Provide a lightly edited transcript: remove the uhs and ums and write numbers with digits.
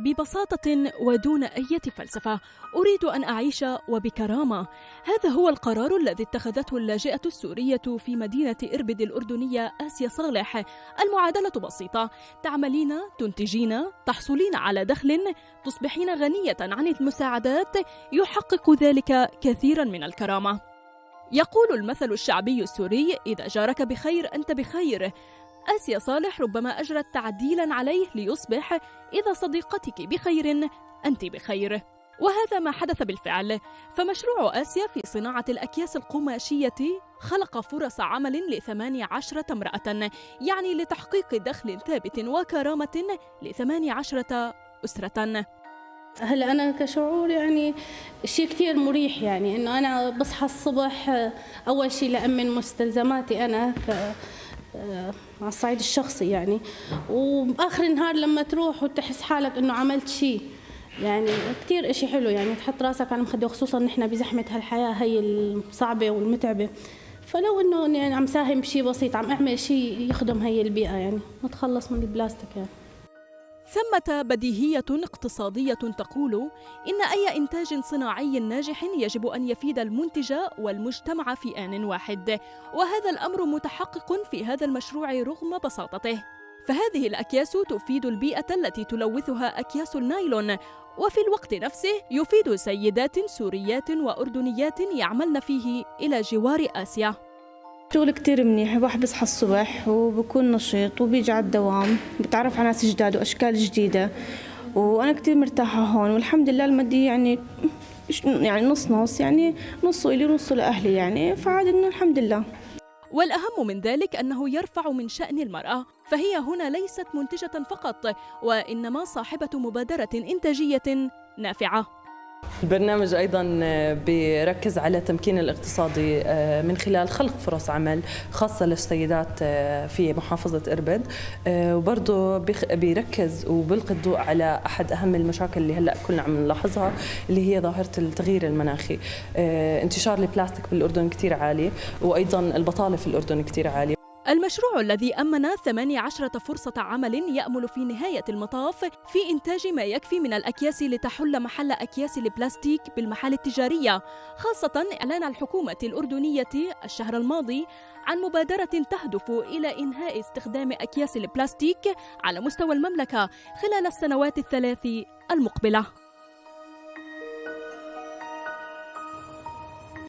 ببساطة ودون أي فلسفة. أريد أن أعيش وبكرامة. هذا هو القرار الذي اتخذته اللاجئة السورية في مدينة إربد الأردنية آسيا صالح. المعادلة بسيطة: تعملين، تنتجين، تحصلين على دخل، تصبحين غنية عن المساعدات، يحقق ذلك كثيرا من الكرامة. يقول المثل الشعبي السوري: إذا جارك بخير أنت بخير. آسيا صالح ربما أجرت تعديلا عليه ليصبح: إذا صديقتك بخير أنت بخير. وهذا ما حدث بالفعل. فمشروع آسيا في صناعة الأكياس القماشية خلق فرص عمل ل18 امرأة، يعني لتحقيق دخل ثابت وكرامة ل18 أسرة. هلا أنا كشعور يعني شيء كثير مريح، يعني إنه أنا بصحى الصبح أول شيء لأمن مستلزماتي أنا على الصعيد الشخصي يعني، وبآخر النهار لما تروح وتحس حالك إنه عملت شيء، يعني كثير إشي حلو، يعني تحط راسك على المخدة، وخصوصا نحن بزحمة هالحياة هي الصعبة والمتعبة. فلو إنه يعني عم ساهم بشيء بسيط، عم أعمل شيء يخدم هي البيئة، يعني نتخلص من البلاستيك يعني. ثمة بديهية اقتصادية تقول إن أي إنتاج صناعي ناجح يجب أن يفيد المنتج والمجتمع في آن واحد، وهذا الأمر متحقق في هذا المشروع رغم بساطته. فهذه الأكياس تفيد البيئة التي تلوثها أكياس النايلون، وفي الوقت نفسه يفيد سيدات سوريات وأردنيات يعملن فيه إلى جوار آسيا. شغل كتير منيح، الواحد بيصحى الصبح وبكون نشيط وبيجي على الدوام، بتعرف على ناس جداد وأشكال جديدة، وأنا كتير مرتاحة هون، والحمد لله المادية يعني نص نص، يعني نصه إلي ونصه لأهلي، يعني فعاد إنه الحمد لله. والأهم من ذلك أنه يرفع من شأن المرأة، فهي هنا ليست منتجة فقط، وإنما صاحبة مبادرة إنتاجية نافعة. البرنامج أيضاً بيركز على التمكين الاقتصادي من خلال خلق فرص عمل خاصة للسيدات في محافظة إربد، وبرضه بيركز وبيلقي الضوء على أحد أهم المشاكل اللي هلأ كلنا عم نلاحظها، اللي هي ظاهرة التغيير المناخي. انتشار البلاستيك بالأردن كتير عالي، وأيضاً البطالة في الأردن كتير عالية. المشروع الذي أمن 18 فرصة عمل يأمل في نهاية المطاف في إنتاج ما يكفي من الأكياس لتحل محل أكياس البلاستيك بالمحال التجارية، خاصة إعلان الحكومة الأردنية الشهر الماضي عن مبادرة تهدف إلى إنهاء استخدام أكياس البلاستيك على مستوى المملكة خلال السنوات الثلاث المقبلة.